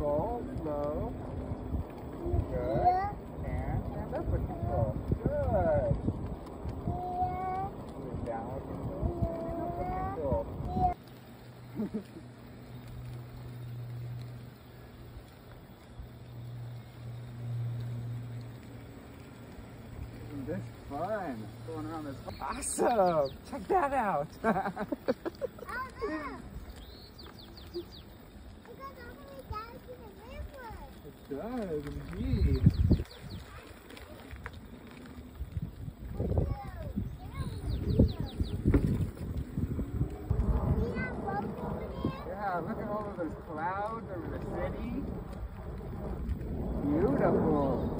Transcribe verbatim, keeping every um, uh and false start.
control. Slow. Good. And stand up with control. Good. Move down with control. Stand up with control. Isn't this fun? Going around this. Awesome! Check that out. It does, indeed. Yeah, look at all of those clouds over the city. Beautiful.